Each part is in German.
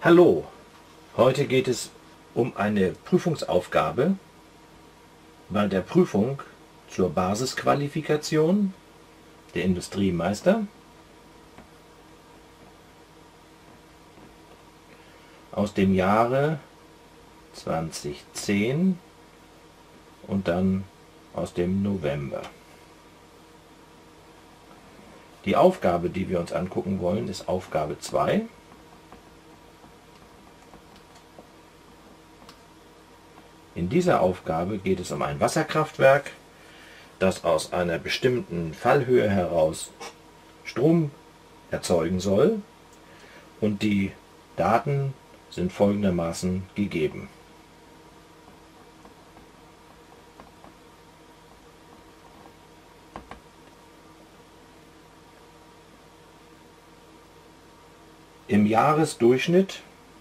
Hallo, heute geht es um eine Prüfungsaufgabe bei der Prüfung zur Basisqualifikation der Industriemeister aus dem Jahre 2010 und dann aus dem November. Die Aufgabe, die wir uns angucken wollen, ist Aufgabe 2. In dieser Aufgabe geht es um ein Wasserkraftwerk, das aus einer bestimmten Fallhöhe heraus Strom erzeugen soll, und die Daten sind folgendermaßen gegeben. Im Jahresdurchschnitt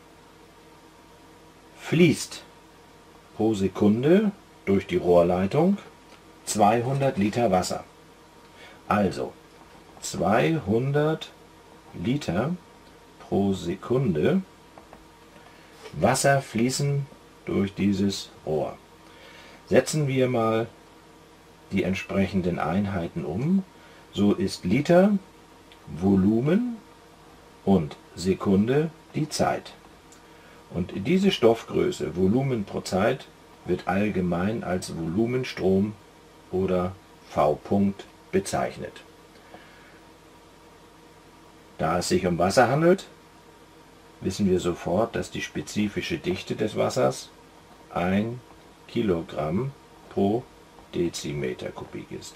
fließt pro Sekunde durch die Rohrleitung 200 Liter Wasser. Also 200 Liter pro Sekunde Wasser fließen durch dieses Rohr. Setzen wir mal die entsprechenden Einheiten um. So ist Liter Volumen und Sekunde die Zeit. Und diese Stoffgröße, Volumen pro Zeit, wird allgemein als Volumenstrom oder V-Punkt bezeichnet. Da es sich um Wasser handelt, wissen wir sofort, dass die spezifische Dichte des Wassers 1 Kilogramm pro Dezimeter Kubik ist.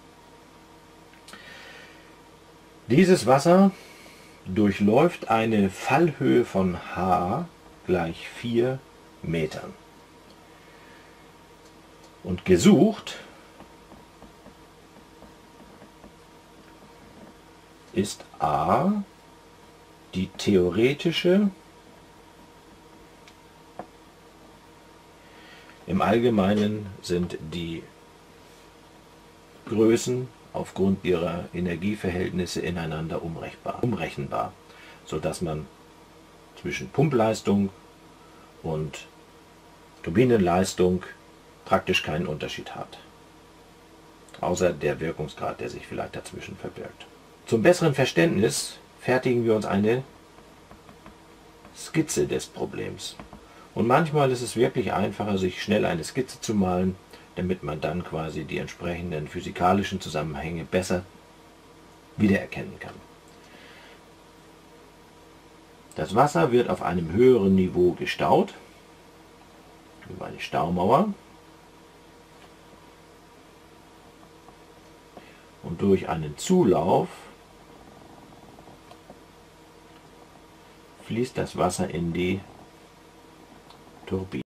Dieses Wasser durchläuft eine Fallhöhe von h gleich 4 Metern. Und gesucht ist a die theoretische, im Allgemeinen sind die Größen aufgrund ihrer Energieverhältnisse ineinander umrechenbar, sodass man zwischen Pumpleistung und Turbinenleistung praktisch keinen Unterschied hat, außer der Wirkungsgrad, der sich vielleicht dazwischen verbirgt. Zum besseren Verständnis fertigen wir uns eine Skizze des Problems. Und manchmal ist es wirklich einfacher, sich schnell eine Skizze zu malen, damit man dann quasi die entsprechenden physikalischen Zusammenhänge besser wiedererkennen kann. Das Wasser wird auf einem höheren Niveau gestaut, über eine Staumauer, und durch einen Zulauf fließt das Wasser in die Turbine.